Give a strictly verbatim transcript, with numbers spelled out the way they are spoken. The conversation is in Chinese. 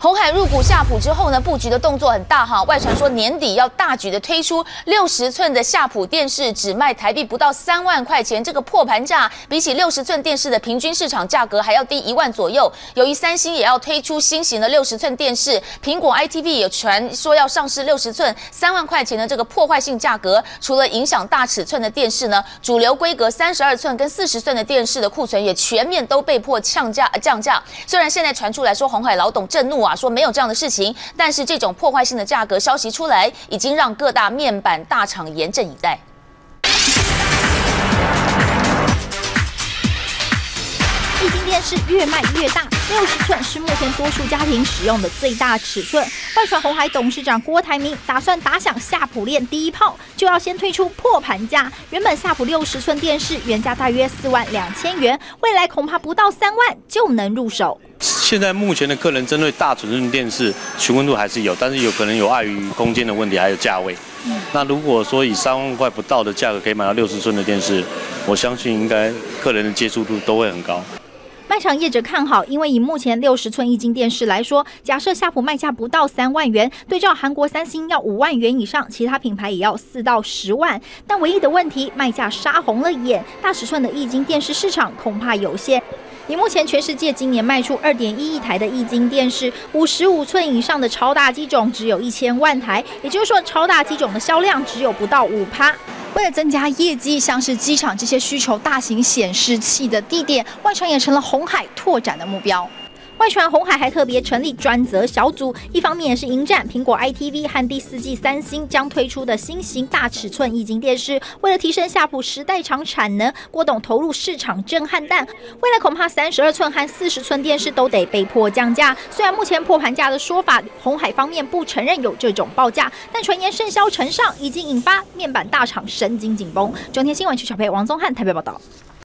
鸿海入股夏普之后呢，布局的动作很大哈。外传说年底要大举的推出六十寸的夏普电视，只卖台币不到三万块钱，这个破盘价比起六十寸电视的平均市场价格还要低一万左右。由于三星也要推出新型的六十寸电视，苹果 I T V 也传说要上市六十寸，三万块钱的这个破坏性价格，除了影响大尺寸的电视呢，主流规格三十二寸跟四十寸的电视的库存也全面都被迫降价降价。虽然现在传出来说鸿海老董震怒啊，说没有这样的事情，但是这种破坏性的价格消息出来，已经让各大面板大厂严阵以待。 液晶电视越卖越大，六十寸是目前多数家庭使用的最大尺寸。外传鸿海董事长郭台铭打算打响夏普链第一炮，就要先推出破盘价。原本夏普六十寸电视原价大约四万两千元，未来恐怕不到三万就能入手。 现在目前的客人针对大尺寸电视询问度还是有，但是有可能有碍于空间的问题，还有价位。嗯、那如果说以三万块不到的价格可以买到六十寸的电视，我相信应该客人的接触度都会很高。 卖场业者看好，因为以目前六十寸液晶电视来说，假设夏普卖价不到三万元，对照韩国三星要五万元以上，其他品牌也要四到十万。但唯一的问题，卖价杀红了眼，大尺寸的液晶电视市场恐怕有限。以目前全世界今年卖出 二点一亿台的液晶电视，五十五寸以上的超大机种只有一千万台，也就是说，超大机种的销量只有不到百分之五。为了增加业绩，像是机场这些需求大型显示器的地点，外传也成了鸿海拓展的目标。外传鸿海还特别成立专责小组，一方面也是迎战苹果 I T V 和第四季三星将推出的新型大尺寸液晶电视。为了提升夏普时代场产能，郭董投入市场震撼弹，未来恐怕三十二寸和四十寸电视都得被迫降价。虽然目前破盘价的说法，鸿海方面不承认有这种报价，但传言甚嚣尘上，已经引发面板大厂神经紧绷。中天新闻曲小佩、王宗翰台北报道。